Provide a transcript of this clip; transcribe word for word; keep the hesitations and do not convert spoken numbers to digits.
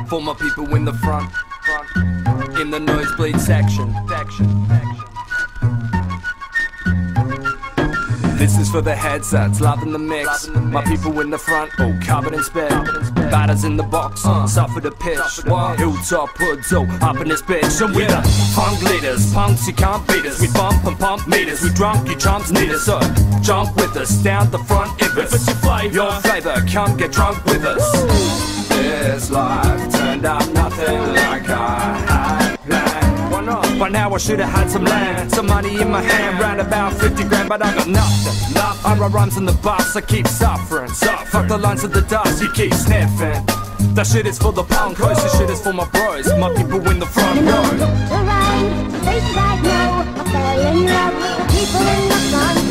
For my people in the front, front. In the nosebleed section, section, section. This is for the headsets, loving the mix. My people in the front, all covered in spit. Batters in the box, uh, suffer the pitch. Hilltop hoods, all up in this bitch. And we the punk leaders, punks you can't beat us. We bump and pump meters, we drunk, you chumps need us. So jump with us, down the front if it's your flavor. Your flavor, come get drunk with us. This life turned out nothing like I had planned. Why not? By now I should've had some land, some money in my hand, round about fifty grand, but I got nothing. nothing. I write rhymes on the bus, I keep suffering. suffering. Fuck the lines of the dust, you keep sniffing. That shit is for the punkos, this shit is for my bros, my people in the front row. Around, places I know, I fell in love with the people in the front.